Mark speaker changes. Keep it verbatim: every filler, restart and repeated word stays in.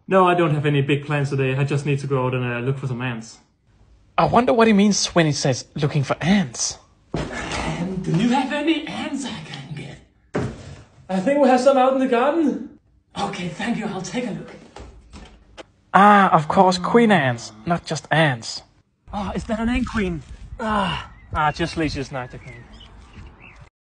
Speaker 1: No, I don't have any big plans today. I just need to go out and uh, look for some ants.
Speaker 2: I wonder what he means when he says looking for ants.
Speaker 1: And do you have any ants I can get? I think we have some out in the garden. Okay, thank you. I'll take a look.
Speaker 2: Ah, of course, queen ants, not just ants.
Speaker 1: Oh, is that an ant queen? Ah, ah, just leave this night again.